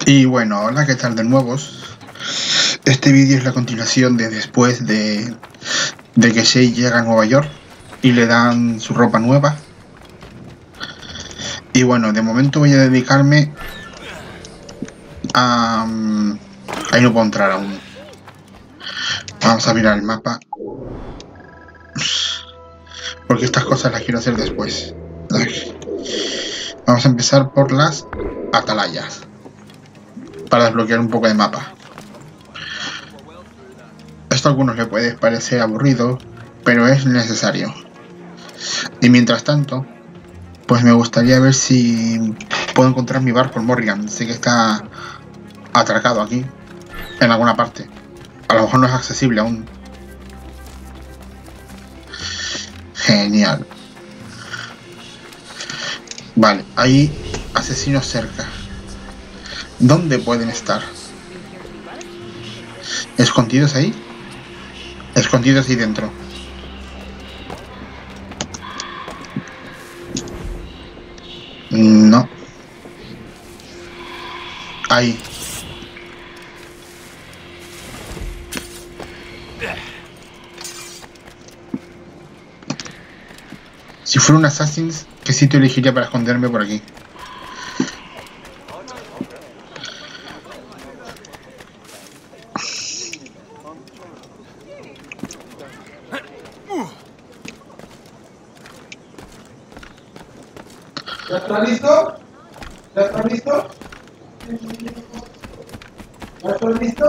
Y bueno, hola, ¿qué tal de nuevo? Este vídeo es la continuación de después de que Shay llega a Nueva York y le dan su ropa nueva. Y bueno, de momento voy a dedicarme a... ahí no puedo entrar aún. Vamos a mirar el mapa. Porque estas cosas las quiero hacer después. Vamos a empezar por las atalayas. Para desbloquear un poco de mapa. Esto a algunos les puede parecer aburrido, pero es necesario. Y mientras tanto, pues me gustaría ver si puedo encontrar mi barco en Morrigan. Sé que está atracado aquí, en alguna parte. A lo mejor no es accesible aún. Genial. Vale, hay asesinos cerca. ¿Dónde pueden estar? ¿Escondidos ahí? Escondidos ahí dentro. No. Ahí. Si fuera un Assassin's, ¿qué sitio elegiría para esconderme por aquí? ¿Ya está listo? ¿Ya está listo? ¿Ya está listo?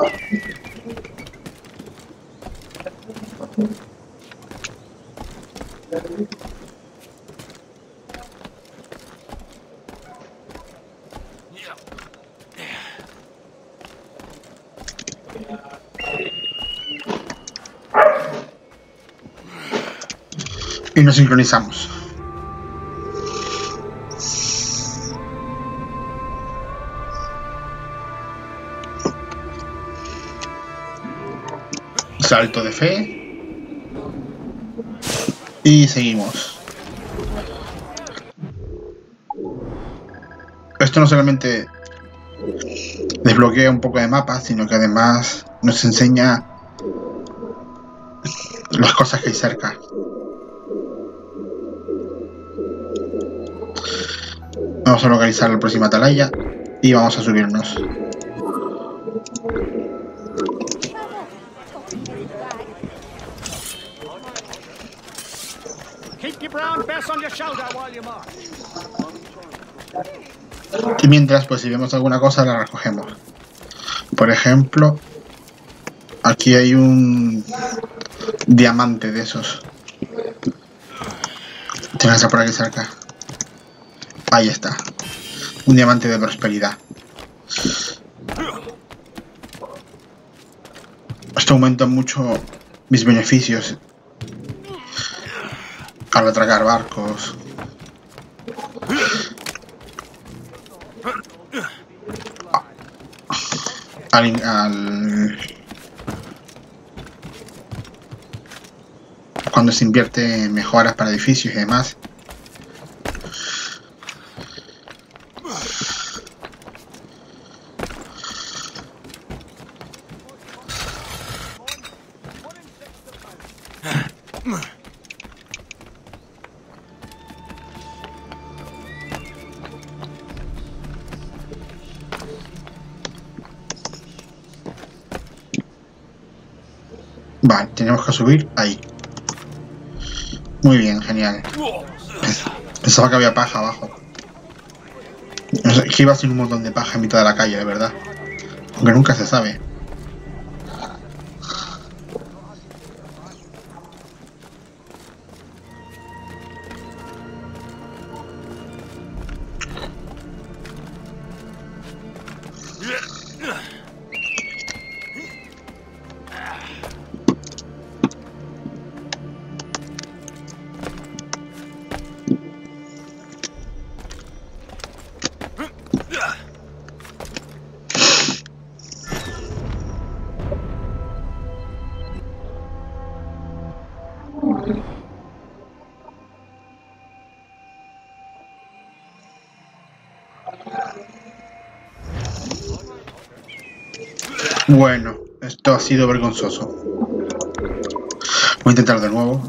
Y nos sincronizamos. Salto de fe. Y seguimos. Esto no solamente desbloquea un poco de mapa, sino que además nos enseña las cosas que hay cerca. Vamos a localizar la próxima atalaya y vamos a subirnos. Y mientras, pues si vemos alguna cosa la recogemos. Por ejemplo, aquí hay un diamante de esos. Tiene que estar por aquí cerca. Ahí está. Un diamante de prosperidad. Esto aumenta mucho mis beneficios al atracar barcos. Cuando se invierte en mejoras para edificios y demás. Vale, tenemos que subir ahí. Muy bien, genial. Pensaba que había paja abajo. No sé, que iba a ser un montón de paja en mitad de la calle, de verdad. Aunque nunca se sabe. Bueno, esto ha sido vergonzoso. Voy a intentar de nuevo.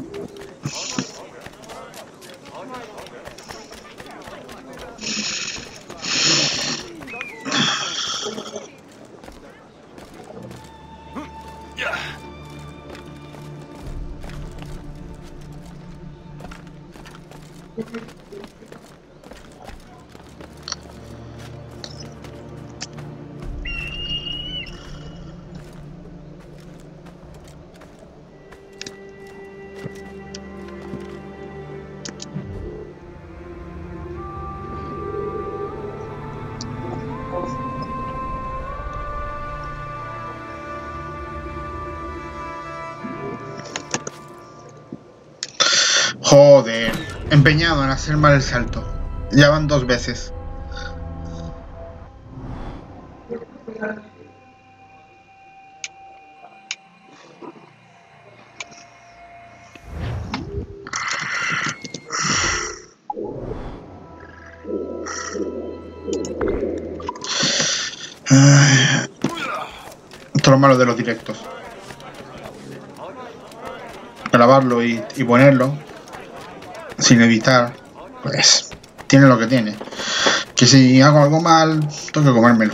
Joder, empeñado en hacer mal el salto. Ya van 2 veces. Esto es lo malo de los directos. Grabarlo y ponerlo sin editar, pues tiene lo que tiene. Que si hago algo mal, tengo que comérmelo.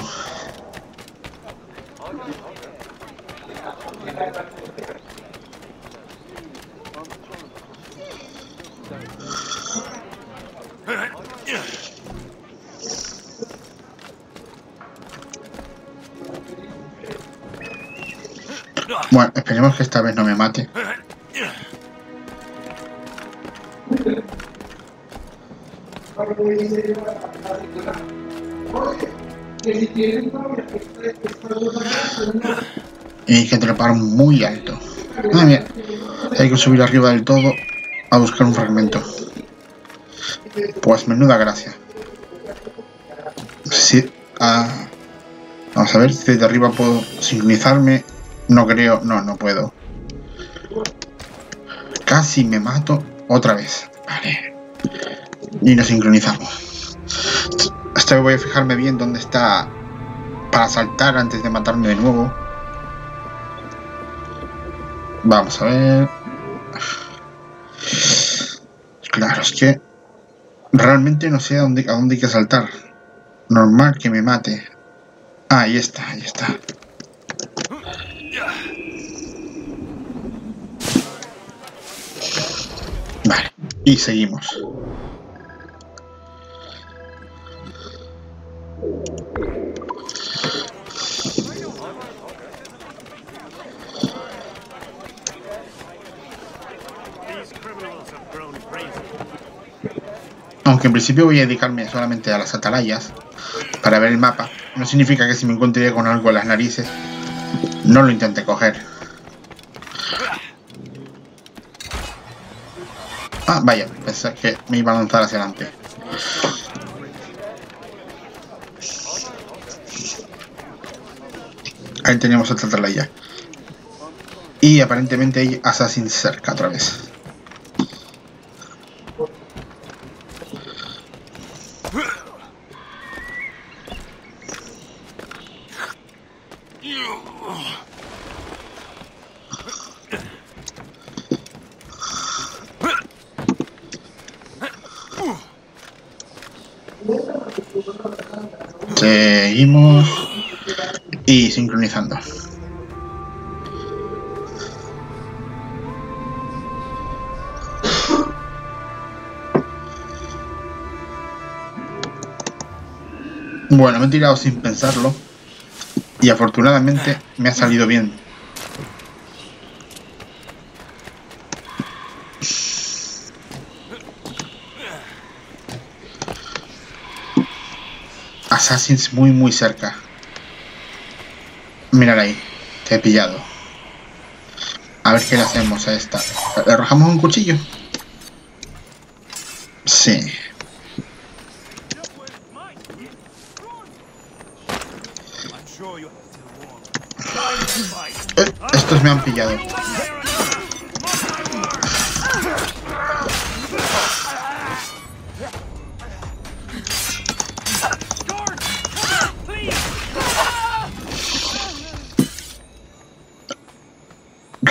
Bueno, esperemos que esta vez no me mate. Y hay que trepar muy alto. Ah, mira. Hay que subir arriba del todo a buscar un fragmento. Pues menuda gracia. Sí. Vamos a ver si desde arriba puedo sincronizarme. No creo. No puedo. Casi me mato otra vez. Vale. Y nos sincronizamos. Esta vez voy a fijarme bien dónde está para saltar antes de matarme de nuevo. Vamos a ver. Claro, es que realmente no sé a dónde hay que saltar. Normal que me mate. Ah, ahí está, ahí está. Vale, y seguimos. Aunque en principio voy a dedicarme solamente a las atalayas para ver el mapa, no significa que si me encuentre con algo en las narices no lo intente coger. Ah, vaya, pensé que me iba a lanzar hacia adelante. Ahí tenemos otra atalaya. Y aparentemente hay Assassin cerca otra vez. Seguimos y sincronizando. Bueno, me he tirado sin pensarlo y afortunadamente me ha salido bien. Assassins muy cerca. Mirad ahí, te he pillado. A ver qué le hacemos a esta. ¿Le arrojamos un cuchillo? Sí. Estos me han pillado.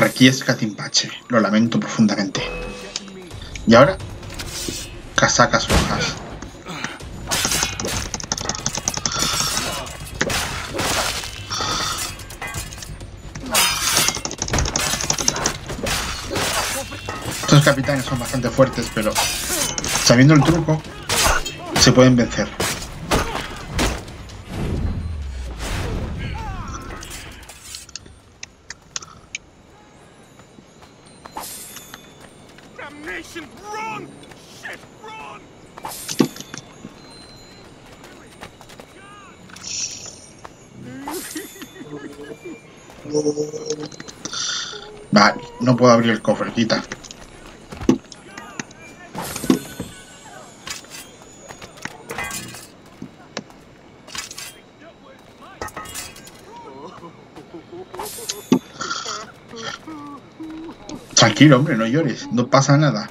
Requiescat Impache. Lo lamento profundamente. Y ahora, casacas rojas. Estos capitanes son bastante fuertes, pero sabiendo el truco, se pueden vencer. Vale, no puedo abrir el cofre, quita. Tranquilo, hombre, no llores, no pasa nada.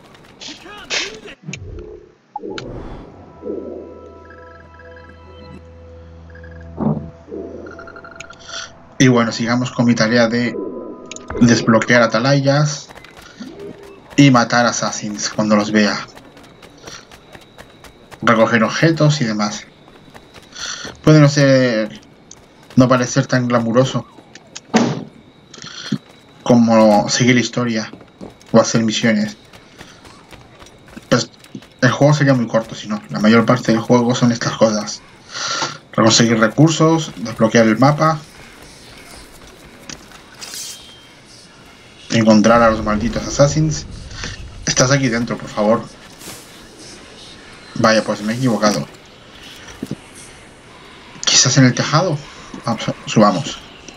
Y bueno, sigamos con mi tarea de desbloquear atalayas y matar assassins cuando los vea. Recoger objetos y demás. Puede no parecer tan glamuroso como seguir la historia o hacer misiones. Pues el juego sería muy corto si no. La mayor parte del juego son estas cosas. Conseguir recursos, desbloquear el mapa, encontrar a los malditos assassins. Estás aquí dentro, por favor. Vaya, pues me he equivocado. Quizás en el tejado. Vamos, subamos.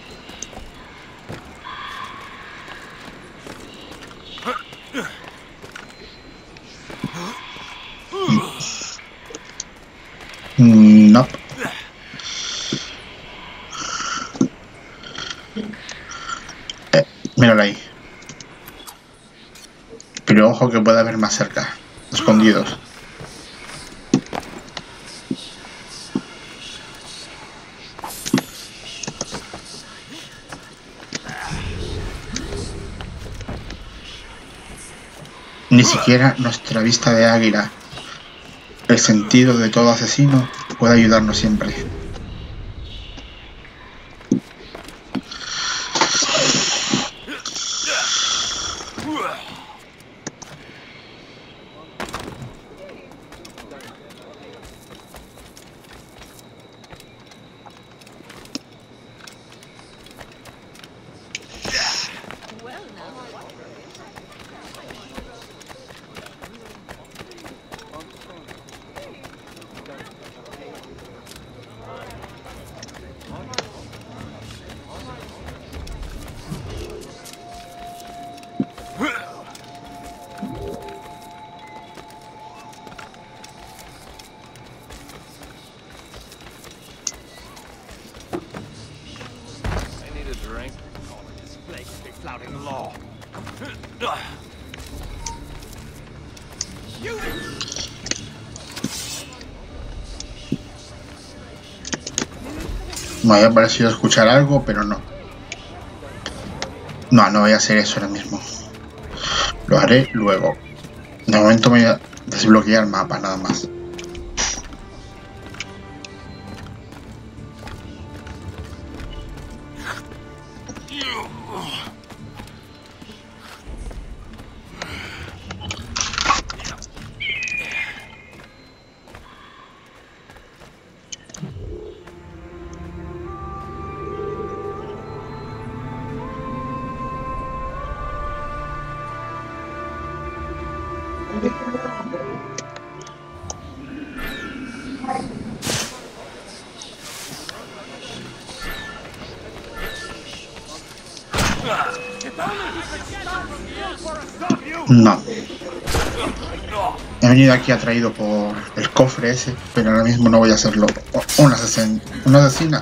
No. Míralo ahí. Pero ojo que puede haber más cerca, escondidos. Ni siquiera nuestra vista de águila, el sentido de todo asesino, puede ayudarnos siempre. Me había parecido escuchar algo, pero no. No voy a hacer eso ahora mismo. Lo haré luego. De momento voy a desbloquear el mapa, nada más. No. He venido aquí atraído por el cofre ese, pero ahora mismo no voy a hacerlo. Una asesina.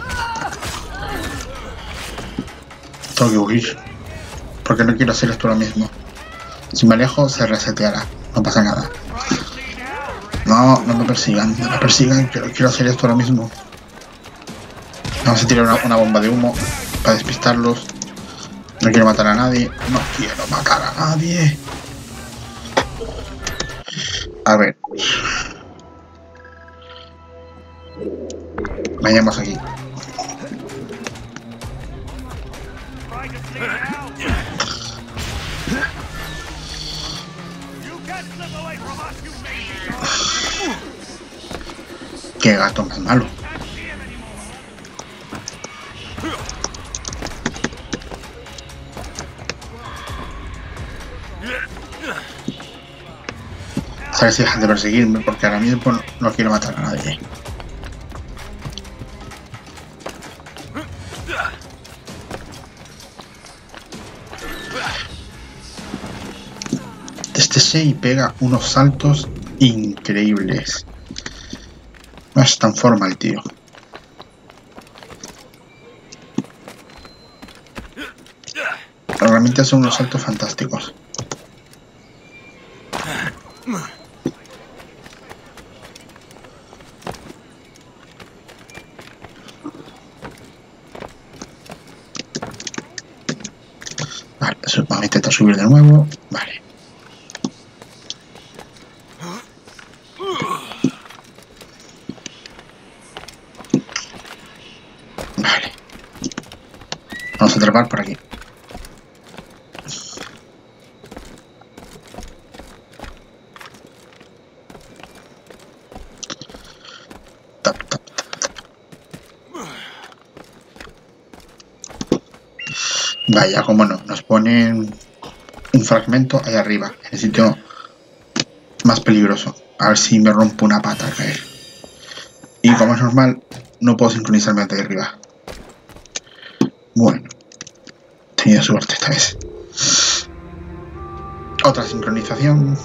Tengo que huir. Porque no quiero hacer esto ahora mismo. Si me alejo, se reseteará. No pasa nada. No me persigan. No me persigan. Quiero hacer esto ahora mismo. Vamos a tirar una bomba de humo para despistarlos. No quiero matar a nadie. No quiero matar a nadie. A ver. Vayamos aquí. Qué gato más malo. A ver si dejan de perseguirme, porque ahora mismo no quiero matar a nadie. Este Sei pega unos saltos increíbles. No es tan formal, tío. Realmente son unos saltos fantásticos. Vale, vamos a intentar subir de nuevo. Vale. Vale. Vamos a trepar por aquí. Tap, tap, tap, tap. Vaya, como no, nos ponen un fragmento ahí arriba, en el sitio más peligroso. A ver si me rompo una pata al caer. Y como es normal, no puedo sincronizarme de ahí arriba. Bueno, he tenido suerte esta vez. Otra sincronización.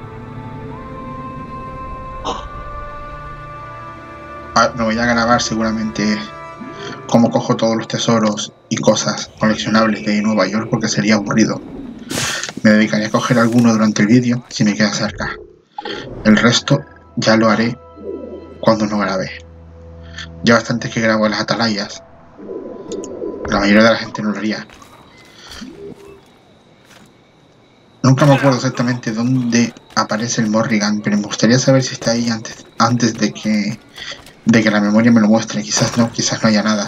Me voy a grabar seguramente cómo cojo todos los tesoros y cosas coleccionables de Nueva York, porque sería aburrido. Me dedicaré a coger alguno durante el vídeo si me queda cerca. El resto ya lo haré cuando no grabe. Ya bastante que grabo en las atalayas. La mayoría de la gente no lo haría. Nunca me acuerdo exactamente dónde aparece el Morrigan, pero me gustaría saber si está ahí antes de que la memoria me lo muestre. Quizás no haya nada.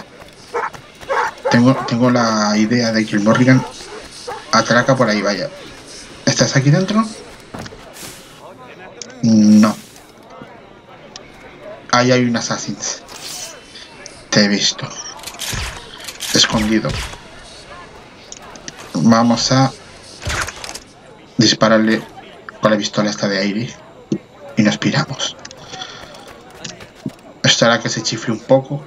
Tengo la idea de que el Morrigan atraca por ahí, vaya. ¿Estás aquí dentro? No. Ahí hay un Assassins. Te he visto. Escondido. Vamos a dispararle con la pistola esta de aire y nos piramos. Esto hará que se chifle un poco.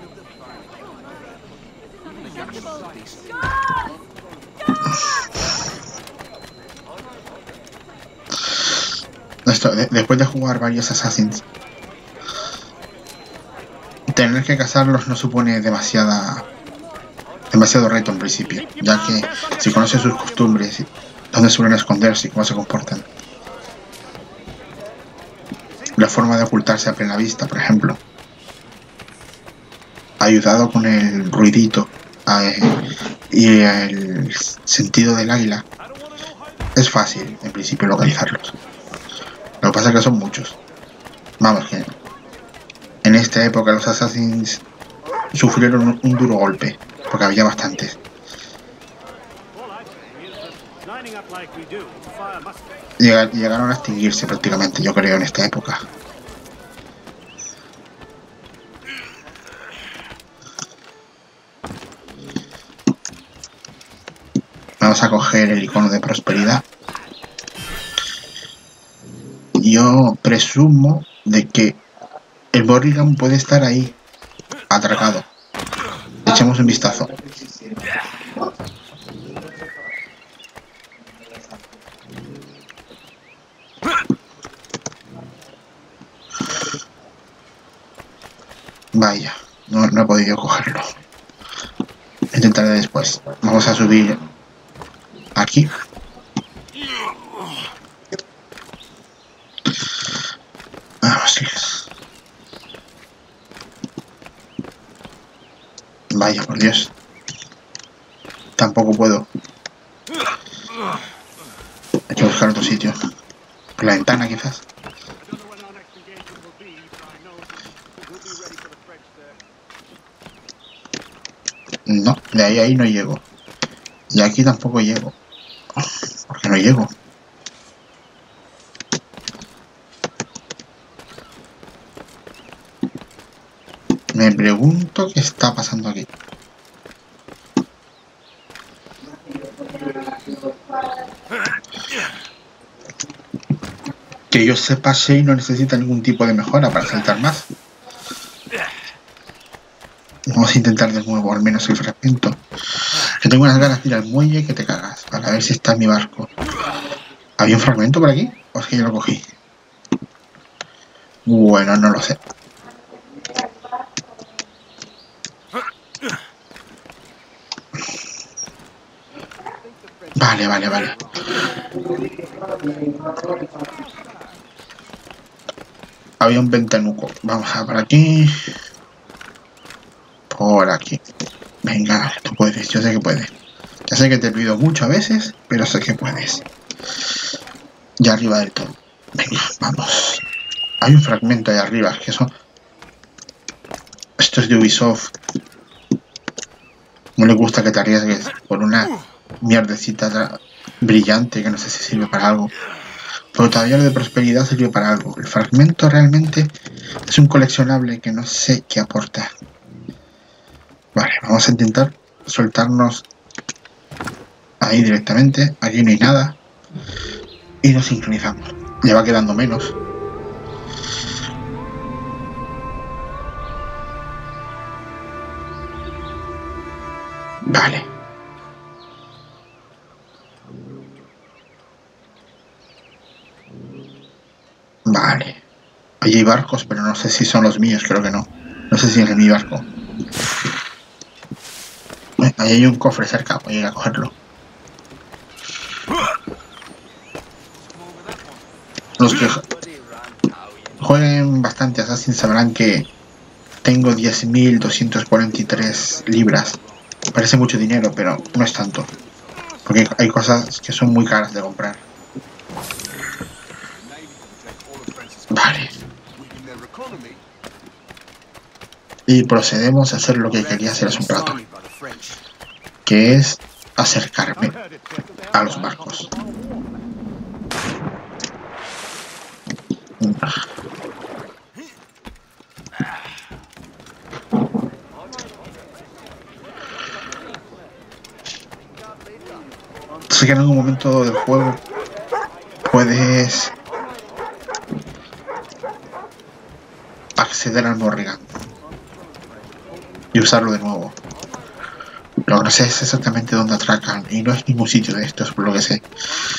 Después de jugar varios Assassins, tener que cazarlos no supone demasiado reto en principio, ya que si conoces sus costumbres, dónde suelen esconderse y cómo se comportan, la forma de ocultarse a plena vista, por ejemplo, ayudado con el ruidito y el sentido del águila, es fácil en principio localizarlos. Lo que pasa es que son muchos. Vamos, que en esta época los Assassins sufrieron un duro golpe, porque había bastantes. Llegaron a extinguirse prácticamente, yo creo, en esta época. Vamos a coger el icono de prosperidad. Yo presumo de que el Morrigan puede estar ahí, atracado. Echemos un vistazo. Vaya, no he podido cogerlo. Intentaré después. Vamos a subir aquí. Vamos. Vaya, por Dios. Tampoco puedo. Hay que buscar otro sitio. Por la ventana, quizás. No, de ahí a ahí no llego. Y aquí tampoco llego. ¿Por qué no llego? Me pregunto qué está pasando aquí. Que yo sepa, Shay no necesita ningún tipo de mejora para saltar más. Vamos a intentar de nuevo, al menos el fragmento. Que tengo unas ganas de ir al muelle que te cagas, para ver si está en mi barco. ¿Había un fragmento por aquí? ¿O es que yo lo cogí? Bueno, no lo sé. Vale, vale, vale. Había un ventanuco. Vamos a por aquí. Por aquí. Venga, tú puedes, yo sé que puedes. Ya sé que te pido mucho a veces, pero sé que puedes. Ya arriba del todo. Venga, vamos. Hay un fragmento ahí arriba, que eso... Esto es de Ubisoft. No le gusta que te arriesgues por una mierdecita brillante que no sé si sirve para algo. Pero todavía lo de prosperidad sirve para algo. El fragmento realmente es un coleccionable que no sé qué aporta. Vale, vamos a intentar soltarnos ahí directamente. Aquí no hay nada. Y nos sincronizamos. Ya va quedando menos. Vale. Vale. Allí hay barcos, pero no sé si son los míos, creo que no. No sé si es mi barco. Ahí hay un cofre cerca, voy a ir a cogerlo. Los que jueguen bastante Assassin sabrán que tengo 10.243 libras. Parece mucho dinero, pero no es tanto. Porque hay cosas que son muy caras de comprar. Vale. Y procedemos a hacer lo que quería hacer hace un rato. Que es acercarme a los barcos. Sé que en algún momento del juego puedes acceder al Morrigan y usarlo de nuevo. Lo que no sé es exactamente dónde atracan y no es ningún sitio de estos, por lo que sé.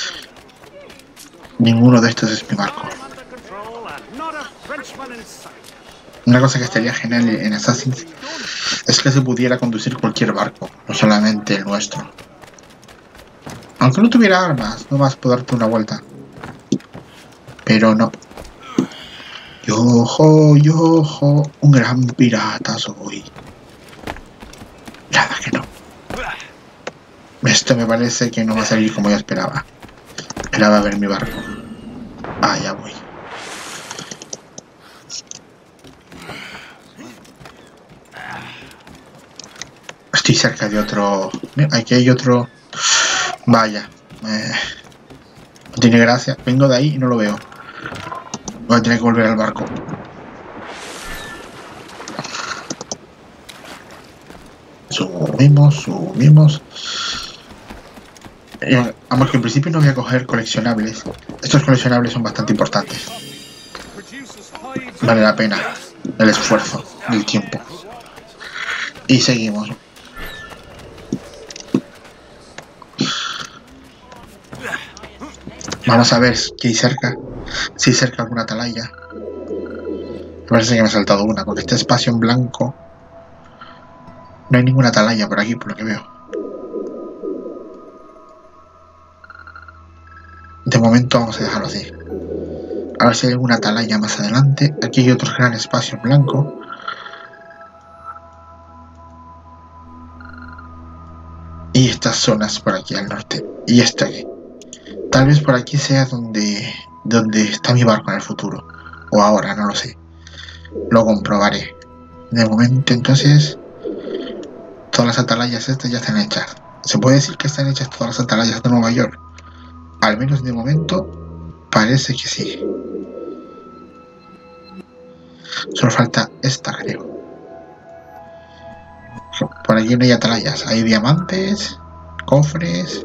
Ninguno de estos es mi barco. Una cosa que estaría genial en Assassin's es que se pudiera conducir cualquier barco, no solamente el nuestro. Aunque no tuviera armas, no vas a poder darte una vuelta. Pero no. Yo, un gran pirata soy. Nada que no. Esto me parece que no va a salir como yo esperaba. Esperaba ver mi barco. Ah, ya voy. Estoy cerca de otro... Aquí hay otro... Vaya. No tiene gracia. Vengo de ahí y no lo veo. Voy a tener que volver al barco. Subimos. Vamos, que en principio no voy a coger coleccionables. Estos coleccionables son bastante importantes. Vale la pena el esfuerzo, el tiempo. Y seguimos. Vamos a ver qué hay cerca. Si hay cerca alguna atalaya. Me parece que me ha saltado una, porque este espacio en blanco no hay ninguna atalaya por aquí, por lo que veo. De momento vamos a dejarlo así. A ver si hay alguna atalaya más adelante. Aquí hay otro gran espacio en blanco. Y estas zonas por aquí al norte. Y esta aquí. Tal vez por aquí sea donde está mi barco en el futuro. O ahora, no lo sé. Lo comprobaré. De momento, entonces, todas las atalayas estas ya están hechas. Se puede decir que están hechas todas las atalayas de Nueva York. Al menos de momento, parece que sí. Solo falta esta, creo. Por aquí no hay atalayas. Hay diamantes, cofres.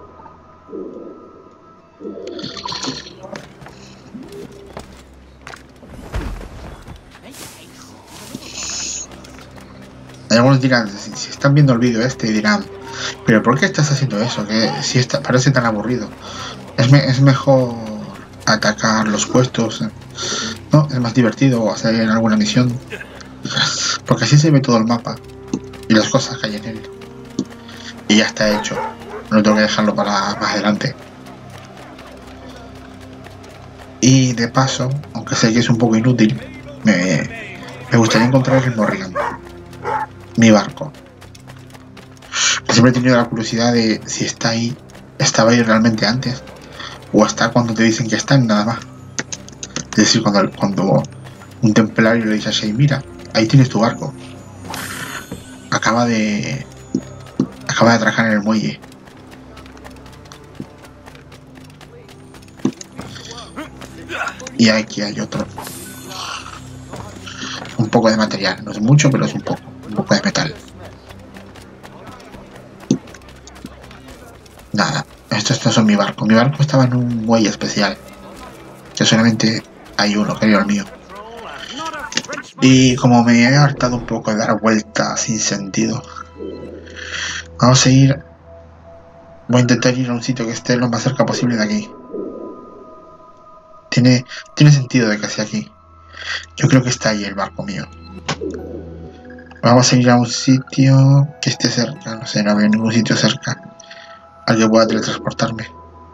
Algunos dirán, si están viendo el vídeo este, dirán, pero ¿por qué estás haciendo eso? Que si parece tan aburrido. Es mejor atacar los puestos, ¿no? Es más divertido hacer alguna misión, porque así se ve todo el mapa y las cosas que hay en él. Y ya está hecho, no tengo que dejarlo para más adelante. Y de paso, aunque sé que es un poco inútil, me gustaría encontrar el Morrigan, mi barco. Siempre he tenido la curiosidad de si está ahí, estaba ahí realmente antes, o hasta cuando te dicen que están, nada más. Es decir, cuando un templario le dice a Shay, mira, ahí tienes tu barco. Acaba de atracar en el muelle. Y aquí hay otro. Un poco de material, no es mucho, pero es un poco de metal. Nada, estos no son mi barco. Mi barco estaba en un muelle especial, que solamente hay uno, que era el mío. Y como me he hartado un poco de dar vueltas sin sentido, vamos a ir. Voy a intentar ir a un sitio que esté lo más cerca posible de aquí. Tiene sentido de que sea aquí. Yo creo que está ahí el barco mío. Vamos a ir a un sitio que esté cerca. No sé, no veo ningún sitio cerca al que pueda teletransportarme.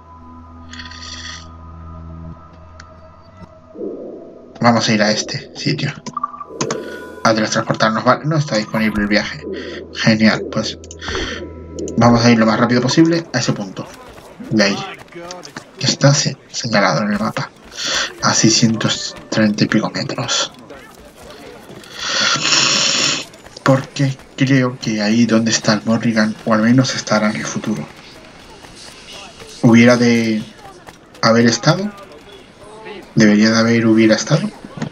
Vamos a ir a este sitio a teletransportarnos. Vale, no está disponible el viaje. Genial, pues vamos a ir lo más rápido posible a ese punto de ahí, que está señalado en el mapa, a 630 y pico metros, porque creo que ahí donde está el Morrigan, o al menos estará en el futuro. Hubiera de haber estado, hubiera estado.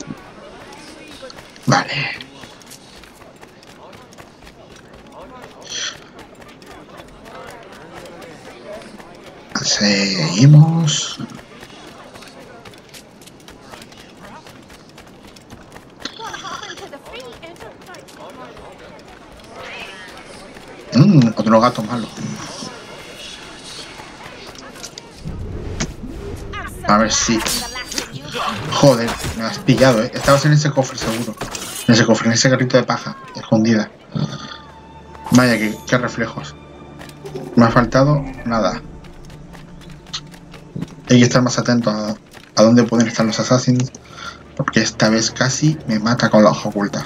Vale. Seguimos. Otro gato malo. A ver si... Joder, me has pillado, ¿eh? Estabas en ese cofre seguro. En ese cofre, en ese carrito de paja, escondida. Vaya, qué reflejos. Me ha faltado nada. Hay que estar más atento a dónde pueden estar los assassins, porque esta vez casi me mata con la hoja oculta.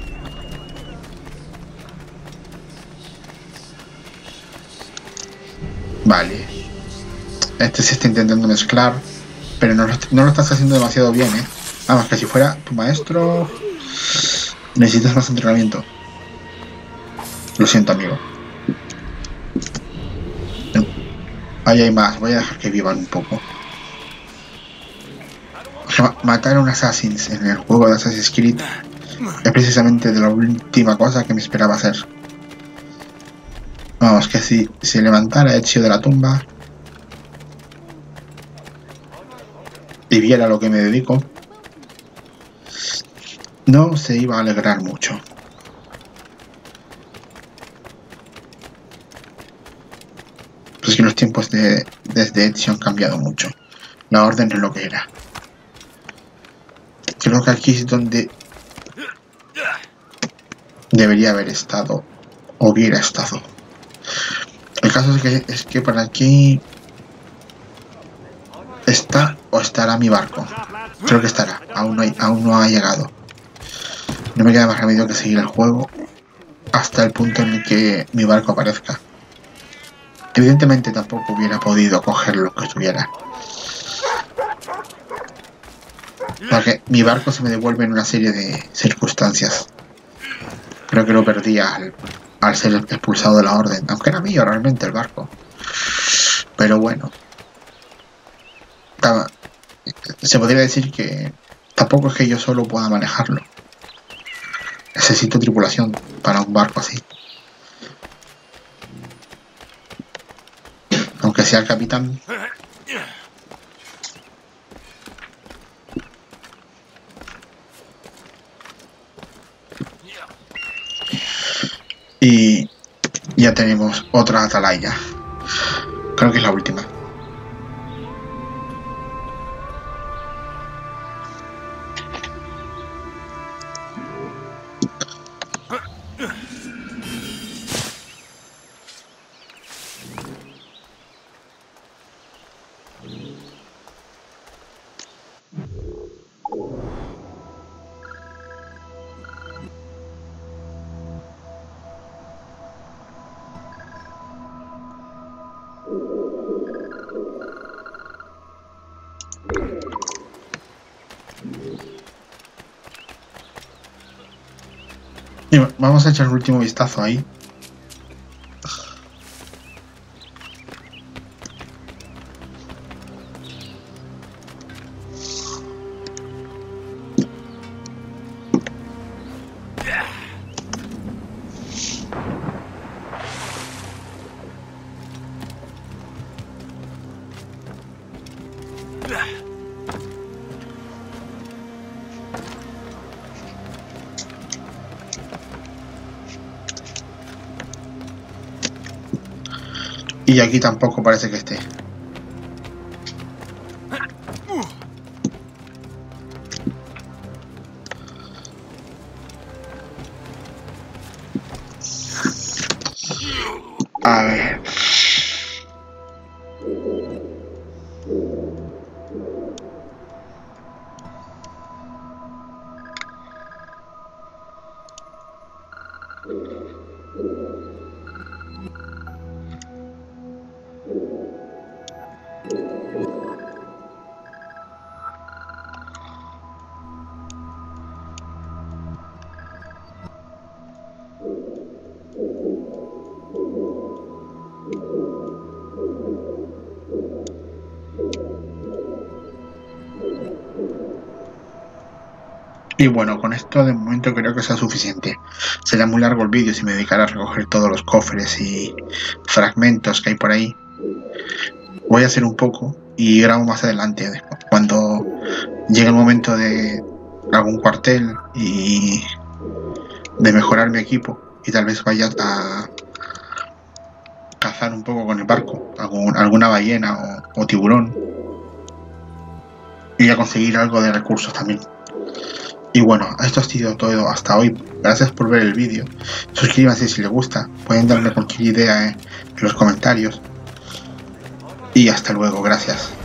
Vale. Este se está intentando mezclar, pero no lo estás haciendo demasiado bien, ¿eh? Vamos, que si fuera tu maestro, necesitas más entrenamiento. Lo siento, amigo. Ahí hay más, voy a dejar que vivan un poco. Matar a un Assassins en el juego de Assassin's Creed es precisamente de la última cosa que me esperaba hacer. Vamos, que si se levantara Ezio de la tumba y viera lo que me dedico, no se iba a alegrar mucho. Pues que los tiempos desde Ezio han cambiado mucho. La orden es lo que era. Creo que aquí es donde debería haber estado, o hubiera estado. El caso es que por aquí está o estará mi barco. Creo que estará, aún no ha llegado. No me queda más remedio que seguir el juego hasta el punto en el que mi barco aparezca. Evidentemente tampoco hubiera podido coger lo que estuviera. Porque mi barco se me devuelve en una serie de circunstancias. Creo que lo perdí al ser expulsado de la orden, aunque era mío realmente el barco. Pero bueno, se podría decir que tampoco es que yo solo pueda manejarlo. Necesito tripulación para un barco así. Aunque sea el capitán. Y ya tenemos otra atalaya. Creo que es la última. Y vamos a echar un último vistazo ahí. Y aquí tampoco parece que esté. A ver. Y bueno, con esto de momento creo que sea suficiente. Será muy largo el vídeo si me dedicara a recoger todos los cofres y fragmentos que hay por ahí. Voy a hacer un poco y grabo más adelante, cuando llegue el momento de algún cuartel y de mejorar mi equipo, y tal vez vaya a cazar un poco con el barco, alguna ballena o tiburón, y a conseguir algo de recursos también. Y bueno, esto ha sido todo hasta hoy. Gracias por ver el vídeo. Suscríbanse si les gusta. Pueden darme cualquier idea en los comentarios. Y hasta luego. Gracias.